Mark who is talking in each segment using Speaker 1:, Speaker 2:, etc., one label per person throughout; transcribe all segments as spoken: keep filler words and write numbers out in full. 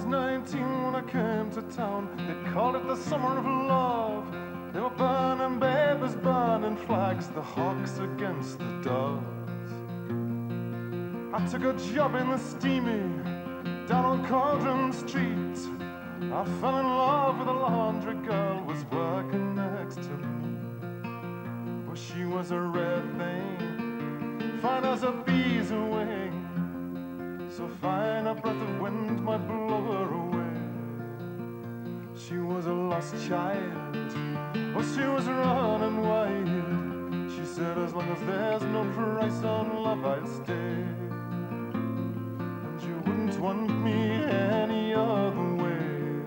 Speaker 1: nineteen when I came to town. They called it the summer of love. They were burning babies, burning flags, the hawks against the doves. I took a job in the steamie down on Cauldrum Street. I fell in love with a laundry girl, was working next to me. Well, she was a red thing, fine as a bee's wing, so fine a breath of wind might blow her away. She was a lost child, well, she was running wild. She said, as long as there's no price on love, I'll stay. And you wouldn't want me any other way.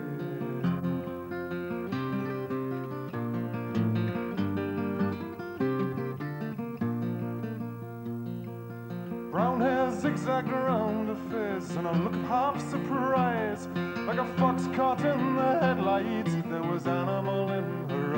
Speaker 1: Brown hair zigzagged around her face, and a look of half surprise, like a fox caught in the headlights. There was animal in her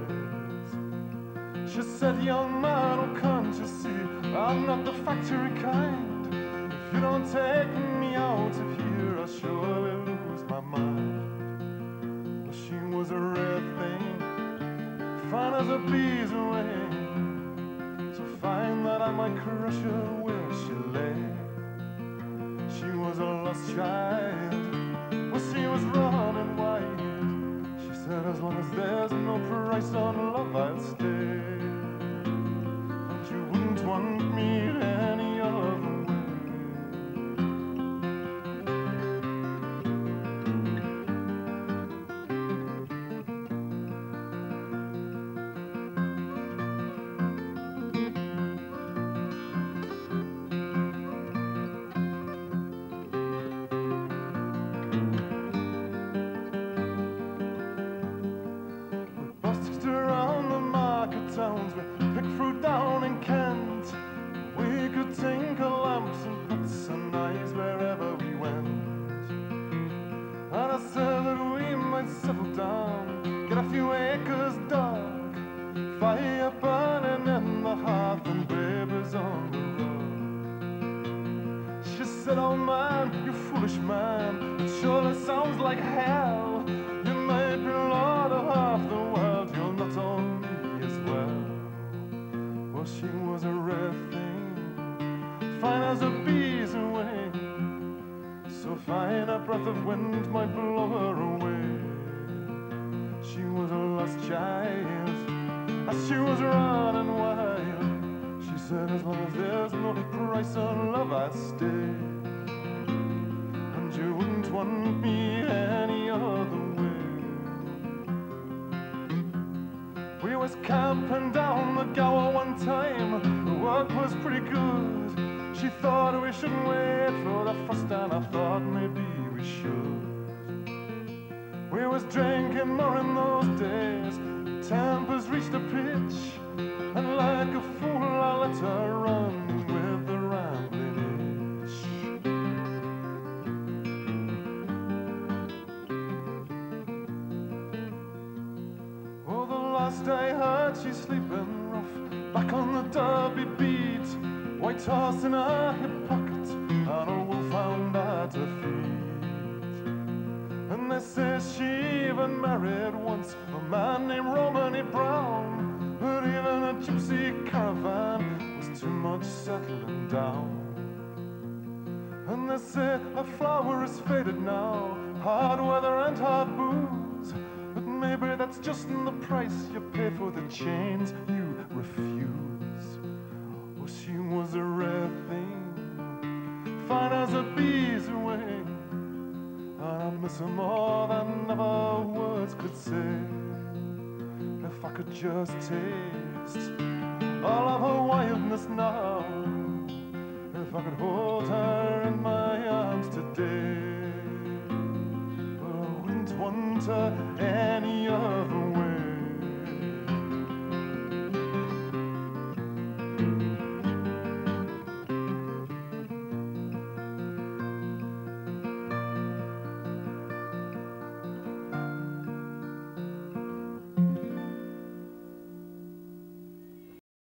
Speaker 1: eyes. She said, young man, oh, can't you see, I'm not the factory kind. If you don't take me out of here, I'll surely lose my mind. Well, she was a red thing, fine as a bee's wing, so fine that I might crush her where she lay. She was a lost child, well, she was running wild. She said, as long as there's no price on love, I'll stay. And you wouldn't want me any other way. We picked fruit down in Kent. We could tinkle lamps and pots and knives wherever we went. And I said that we might settle down, get a few acres dug, fire burning in the hearth and babies on the road. She said, oh man, you foolish man, it surely sounds like hell. You might be lord of half the world, you'll not own me as well. Well, she was a red thing, fine as a bee's wing, so fine a breath of wind might blow her away. She was a lost child, as she was running wild. She said, as long as there's no price on love, I'd stay. And you wouldn't want me any other way. We was camping down the Gower one time, the work was pretty good. She thought we shouldn't wait for the frost, and I thought maybe we should. We was drinking more in those days, tempers reached a pitch, and like a fool I let her run with the rambling itch. Oh, the last I heard, she's sleeping rough, back on the Derby beat, white horse in her hip pocket, and a wolfhound at her feet. And they say she even married once a man named Romany Brown, but even a gypsy caravan was too much settling down. And they say a flower is faded now, hard weather and hard booze, but maybe that's just the price you pay for the chains you refuse. Oh, she was a rare thing, fine as a bee's wing, and I miss her more than ever words could say. If I could just taste all of her wildness now, if I could hold her in my arms today, but I wouldn't want her any other way.